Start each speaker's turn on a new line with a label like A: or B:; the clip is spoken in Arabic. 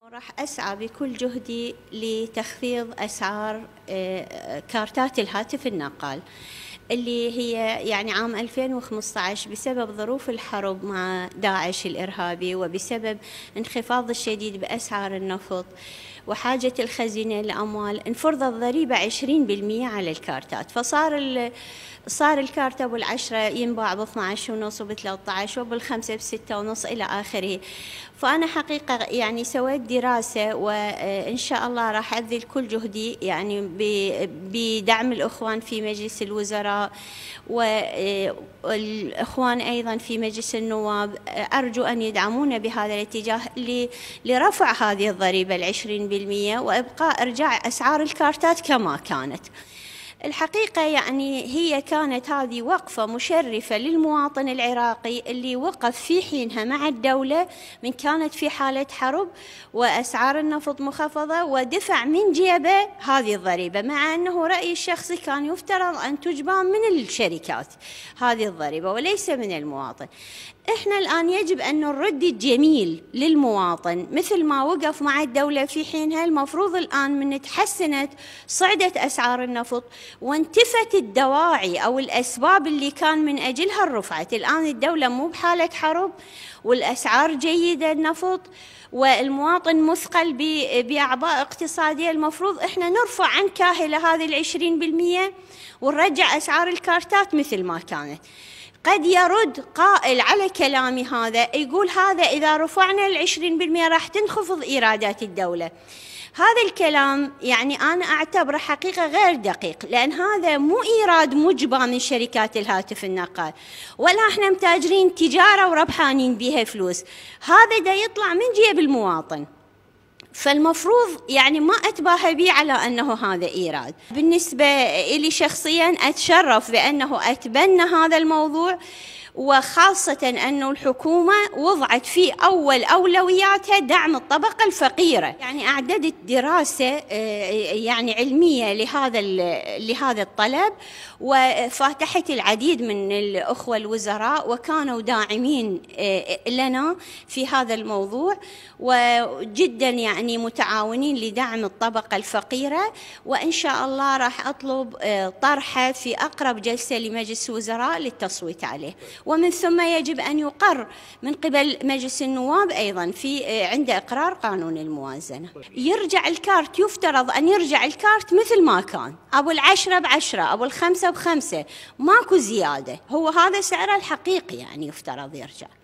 A: راح أسعى بكل جهدي لتخفيض أسعار كارتات الهاتف النقال اللي هي يعني عام 2015 بسبب ظروف الحرب مع داعش الإرهابي وبسبب انخفاض الشديد بأسعار النفط وحاجة الخزينة للأموال انفرضت ضريبة 20% على الكارتات، صار الكارت أبو ال10 ينباع ب12.5 وب13 وبال5 ب6.5 إلى آخره. فأنا حقيقة يعني سويت دراسة وإن شاء الله راح أبذل كل جهدي يعني بدعم الأخوان في مجلس الوزراء والأخوان أيضا في مجلس النواب. أرجو أن يدعمونا بهذا الاتجاه لرفع هذه الضريبة 20% وإبقاء إرجاع أسعار الكارتات كما كانت. الحقيقة يعني هي كانت هذه وقفة مشرفة للمواطن العراقي اللي وقف في حينها مع الدولة من كانت في حالة حرب وأسعار النفط مخفضة ودفع من جيبه هذه الضريبة، مع أنه رأيي الشخصي كان يفترض أن تجبى من الشركات هذه الضريبة وليس من المواطن. إحنا الآن يجب أن نرد الجميل للمواطن مثل ما وقف مع الدولة في حينها. المفروض الآن من تحسنت صعدت أسعار النفط وانتفت الدواعي أو الأسباب اللي كان من أجلها الرفعت. الآن الدولة مو بحالة حرب والأسعار جيدة النفط والمواطن مثقل بأعباء اقتصادية. المفروض إحنا نرفع عن كاهلة هذه 20% ونرجع أسعار الكارتات مثل ما كانت. قد يرد قائل على كلامي هذا يقول هذا إذا رفعنا 20% راح تنخفض إيرادات الدولة. هذا الكلام يعني أنا أعتبره حقيقة غير دقيق، لأن هذا مو إيراد مجبى من شركات الهاتف النقال ولا إحنا متاجرين تجارة وربحانين بها فلوس، هذا دا يطلع من جيب المواطن. فالمفروض يعني ما أتباهى به على أنه هذا إيراد. بالنسبة إلي شخصيا أتشرف بأنه أتبنى هذا الموضوع، وخاصة أنه الحكومة وضعت في أول أولوياتها دعم الطبقة الفقيرة. يعني أعددت دراسة يعني علمية لهذا الطلب وفاتحت العديد من الأخوة الوزراء وكانوا داعمين لنا في هذا الموضوع وجدا يعني متعاونين لدعم الطبقة الفقيرة. وإن شاء الله راح أطلب طرحه في أقرب جلسة لمجلس الوزراء للتصويت عليه، ومن ثم يجب أن يقر من قبل مجلس النواب أيضا في عند إقرار قانون الموازنة. يرجع الكارت، يفترض أن يرجع الكارت مثل ما كان، أبو ال10 ب10 أبو ال5 ب5، ماكو زيادة، هو هذا سعره الحقيقي يعني يفترض يرجع.